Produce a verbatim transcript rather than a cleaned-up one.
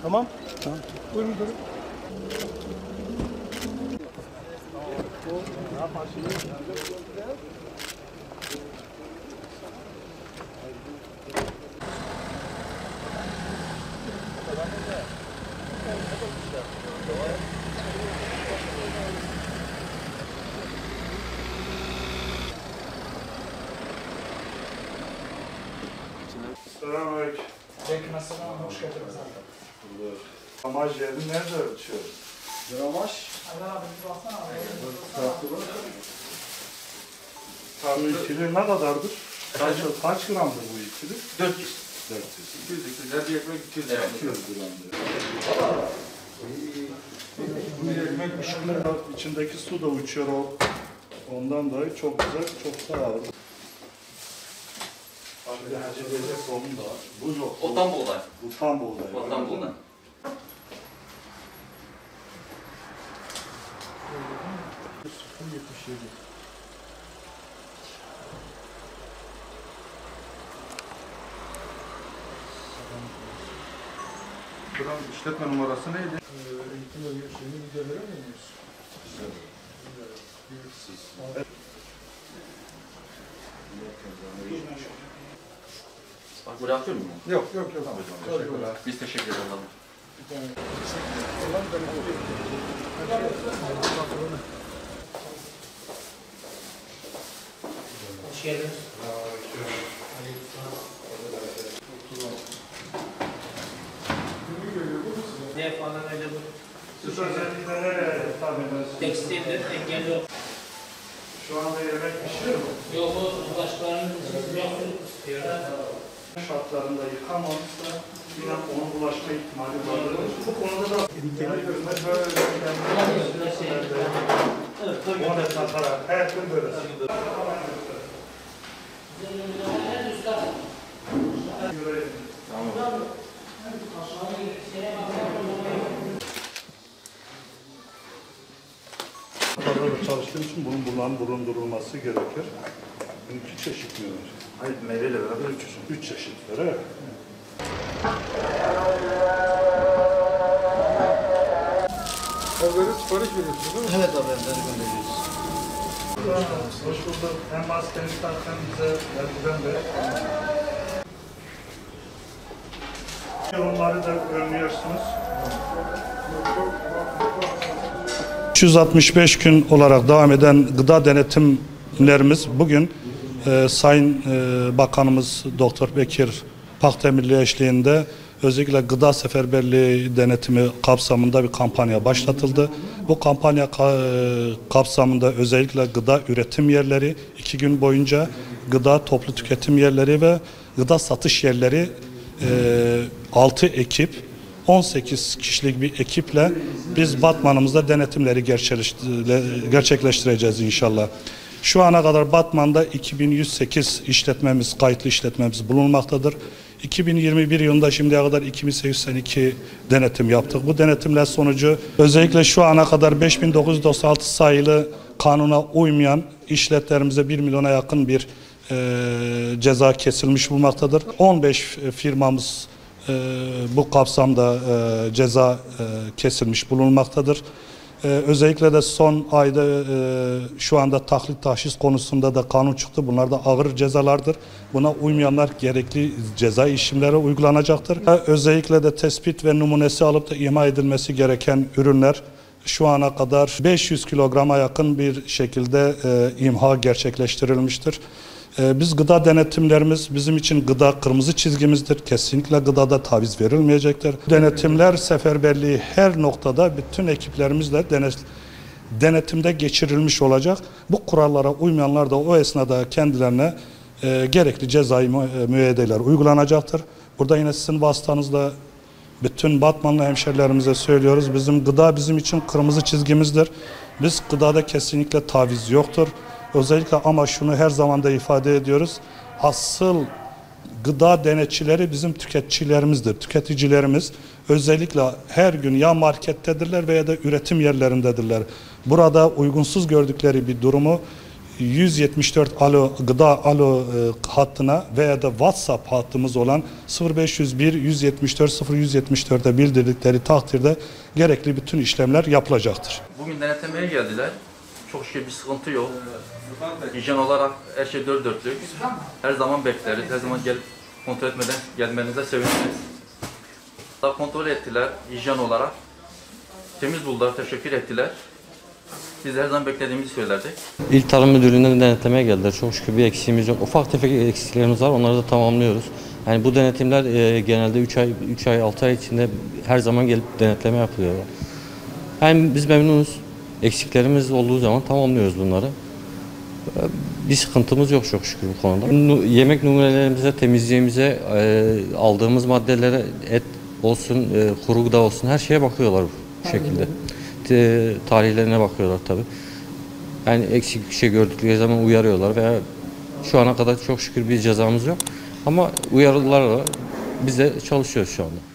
Tamam. Tamam. Buyurun müdürüm. Selamünaleyküm. Aleykümselam, hoş geldiniz abi. Amaj yerini nerede ölçüyoruz? Gramaj. Allah abi, bir baksana abi. Bu ikili ne kadardır? Kaç, kaç gramdır bu ikili? dört yüz. dört yüz. iki yüz iki yüz. Bir ekmek iki yüz. Evet. iki yüz gramdır. Bu ekmek ışıklı içindeki su da uçuyor o. Ondan dolayı çok güzel, çok sağlıklı. Şöyle acele sonu da var. Bu yok. O tam buğday. Bu tam buğday. O tam buğday. yetmiş yedi. Buranın işletme numarası neydi? Eğitim ve şeyini video veremiyor muyuz? Bak buraya atıyor mu? Yok yok yok. Teşekkürler. Biz teşekkür ederiz. Bir tane olan ben Hoş geldiniz. Ne falan öyle bu. Siz özellikle nereye hitap edersiniz? Tekstildir, engelli yok. Şu anda yemek pişiyor mu? Yok o başkalarının yoktur. Şartlarında yıkamamışsa yine onun bulaşma ihtimali vardır. Bu konuda da genel gözüne böyle kendisi ona takarak her gün böyle. Tamam. Tarlada çalıştığım için bunun bunların bulundurulması gerekir. İki çeşit mi var? Hayır, meyveyle beraber üç çeşit. Üç çeşit var, evet. Onları sipariş veriyorsunuz değil mi? Evet abi, evden gönderiyoruz. Hoş bulduk. Hem maskeni tak hem bize eldiven ver. Yorumları da görünüyorsunuz. üç yüz altmış beş gün olarak devam eden gıda denetimlerimiz bugün e, Sayın e, Bakanımız Doktor Bekir Pakdemirli eşliğinde özellikle gıda seferberliği denetimi kapsamında bir kampanya başlatıldı. Bu kampanya ka kapsamında özellikle gıda üretim yerleri, iki gün boyunca gıda toplu tüketim yerleri ve gıda satış yerleri e, altı ekip, on sekiz kişilik bir ekiple biz Batman'ımızda denetimleri gerçekleştireceğiz inşallah. Şu ana kadar Batman'da iki bin yüz sekiz işletmemiz, kayıtlı işletmemiz bulunmaktadır. iki bin yirmi bir yılında şimdiye kadar iki bin sekiz yüz seksen iki denetim yaptık. Bu denetimler sonucu özellikle şu ana kadar beş bin dokuz yüz doksan altı sayılı kanuna uymayan işletmelerimize bir milyona yakın bir e, ceza kesilmiş bulunmaktadır. on beş firmamız e, bu kapsamda e, ceza e, kesilmiş bulunmaktadır. Ee, özellikle de son ayda e, şu anda taklit tahşiş konusunda da kanun çıktı. Bunlar da ağır cezalardır. Buna uymayanlar gerekli ceza işlemleri uygulanacaktır. Özellikle de tespit ve numunesi alıp da imha edilmesi gereken ürünler şu ana kadar beş yüz kilograma yakın bir şekilde e, imha gerçekleştirilmiştir. Biz gıda denetimlerimiz bizim için gıda kırmızı çizgimizdir. Kesinlikle gıdada taviz verilmeyecektir. Denetimler seferberliği her noktada bütün ekiplerimizle denetimde geçirilmiş olacak. Bu kurallara uymayanlar da o esnada kendilerine e, gerekli cezai müeyyideler uygulanacaktır. Burada yine sizin vasıtanızla bütün Batmanlı hemşerilerimize söylüyoruz. Bizim gıda bizim için kırmızı çizgimizdir. Biz gıdada kesinlikle taviz yoktur. Özellikle ama şunu her zaman da ifade ediyoruz. Asıl gıda denetçileri bizim tüketicilerimizdir, tüketicilerimiz. Özellikle her gün ya markettedirler veya da üretim yerlerindedirler. Burada uygunsuz gördükleri bir durumu yüz yetmiş dört alo gıda alo e, hattına veya da WhatsApp hattımız olan sıfır beş yüz bir yüz yetmiş dört sıfır yüz yetmiş dört'e bildirdikleri takdirde gerekli bütün işlemler yapılacaktır. Bugün denetlemeye geldiler. Çok şükür bir sıkıntı yok. Hijyen olarak her şey dört dörtlük. Her zaman bekleriz. Her zaman gelip kontrol etmeden gelmenize seviniriz. Daha kontrol ettiler hijyen olarak. Temiz buldular, teşekkür ettiler. Biz her zaman beklediğimizi söylerdik. İl Tarım Müdürlüğü'nden denetlemeye geldiler. Çok şükür bir eksiğimiz yok. Ufak tefek eksiklerimiz var. Onları da tamamlıyoruz. Yani bu denetimler e, genelde üç ay, üç ay, altı ay içinde her zaman gelip denetleme yapılıyor. Yani biz memnunuz. Eksiklerimiz olduğu zaman tamamlıyoruz bunları. Bir sıkıntımız yok çok şükür bu konuda. Yemek numunelerimize, temizliğimize, e, aldığımız maddelere, et olsun, e, kuru gıda olsun her şeye bakıyorlar bu şekilde. E, tarihlerine bakıyorlar tabii. Yani eksik bir şey gördükleri zaman uyarıyorlar veya şu ana kadar çok şükür bir cezamız yok. Ama uyarılarla biz de çalışıyoruz şu anda.